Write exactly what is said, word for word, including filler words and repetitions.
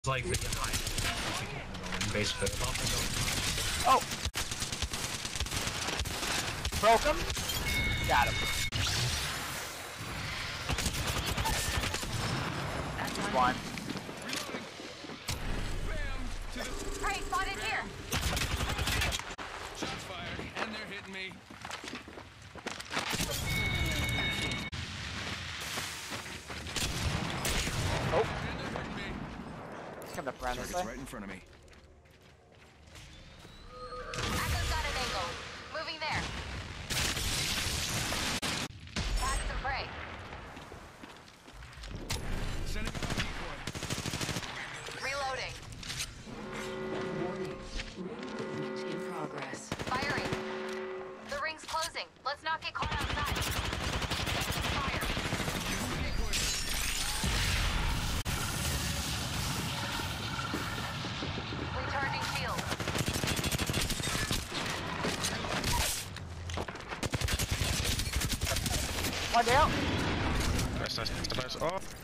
like the basically. Oh! Broke him? Got him. That's one. Hey, spotted here! Shots fired, and they're hitting me. Oh! And they're hitting me. He's coming up around this way. Target's right in front of me. Echo's got an angle. Moving there. Tag some prey. Sending out a decoy. Reloading. Warning. Ring movement in progress. Firing. The ring's closing. Let's not get caught outside. Fire. Decoy. Recharging shield. One down. Nice, nice, nice, nice. Oh!